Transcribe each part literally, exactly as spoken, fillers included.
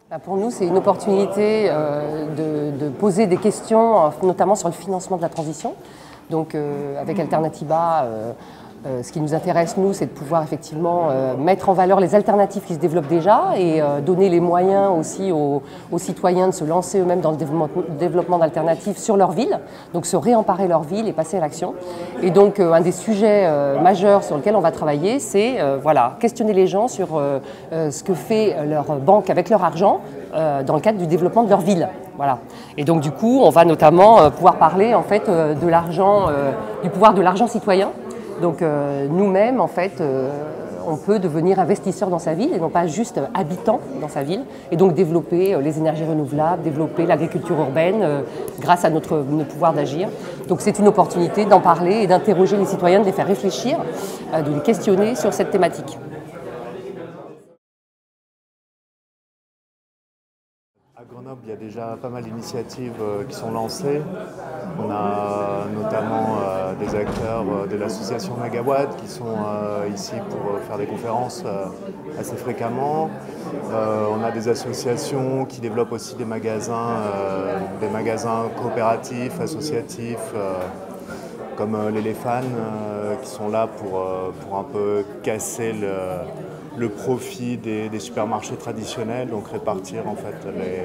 Pour nous, c'est une opportunité euh, de, de poser des questions, notamment sur le financement de la transition. Donc, euh, avec Alternatiba, euh, euh, ce qui nous intéresse, nous, c'est de pouvoir effectivement euh, mettre en valeur les alternatives qui se développent déjà et euh, donner les moyens aussi aux, aux citoyens de se lancer eux-mêmes dans le développement, développement d'alternatives sur leur ville, donc se réemparer leur ville et passer à l'action. Et donc, euh, un des sujets euh, majeurs sur lesquels on va travailler, c'est euh, voilà, questionner les gens sur euh, euh, ce que fait leur banque avec leur argent euh, dans le cadre du développement de leur ville. Voilà. Et donc, du coup, on va notamment euh, pouvoir parler en fait, euh, de l'argent, euh, du pouvoir de l'argent citoyen. Donc euh, nous-mêmes, en fait, euh, on peut devenir investisseur dans sa ville et non pas juste habitant dans sa ville. Et donc développer euh, les énergies renouvelables, développer l'agriculture urbaine euh, grâce à notre, notre pouvoir d'agir. Donc c'est une opportunité d'en parler et d'interroger les citoyens, de les faire réfléchir, euh, de les questionner sur cette thématique. À Grenoble, il y a déjà pas mal d'initiatives qui sont lancées. On a notamment euh, des acteurs euh, de l'association Megawatt qui sont euh, ici pour euh, faire des conférences euh, assez fréquemment. Euh, on a des associations qui développent aussi des magasins, euh, des magasins coopératifs, associatifs, euh, comme euh, l'Éléphane, euh, qui sont là pour, euh, pour un peu casser le, le profit des, des supermarchés traditionnels, donc répartir en fait les,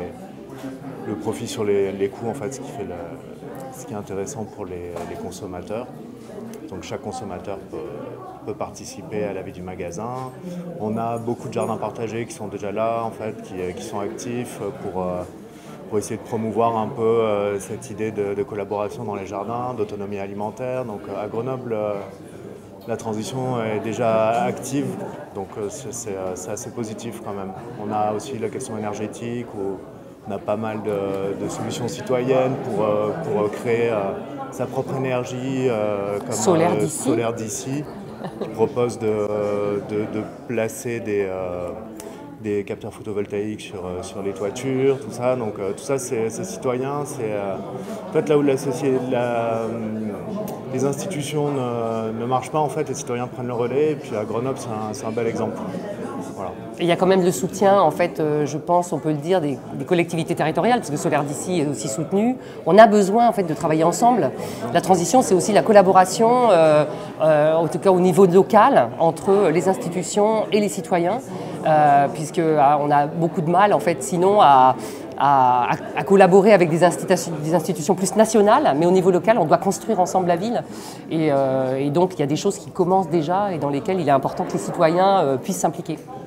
le profit sur les, les coûts, en fait, ce qui fait le, ce qui est intéressant pour les, les consommateurs. Donc chaque consommateur peut, peut participer à la vie du magasin. On a beaucoup de jardins partagés qui sont déjà là, en fait, qui, qui sont actifs pour, pour essayer de promouvoir un peu euh, cette idée de, de collaboration dans les jardins, d'autonomie alimentaire. Donc à Grenoble, euh, la transition est déjà active, donc euh, c'est assez positif quand même. On a aussi la question énergétique, où on a pas mal de, de solutions citoyennes pour, euh, pour créer euh, sa propre énergie, euh, comme Solaire euh, d'ici. Solaire d'ici, qui propose de, de, de placer des, euh, des capteurs photovoltaïques sur, sur les toitures, tout ça. Donc euh, tout ça, c'est citoyen. C'est euh, en fait là où la société, la, les institutions ne, ne marchent pas, en fait, les citoyens prennent le relais. Et puis à Grenoble, c'est un, un bel exemple. Voilà. Et il y a quand même le soutien, en fait, euh, je pense, on peut le dire, des, des collectivités territoriales, parce que Solaire d'ici est aussi soutenu. On a besoin, en fait, de travailler ensemble. La transition, c'est aussi la collaboration, euh, euh, en tout cas au niveau local, entre les institutions et les citoyens, euh, puisque ah, on a beaucoup de mal, en fait, sinon à À, à collaborer avec des institutions, des institutions plus nationales, mais au niveau local, on doit construire ensemble la ville. Et, euh, et donc, il y a des choses qui commencent déjà et dans lesquelles il est important que les citoyens euh, puissent s'impliquer.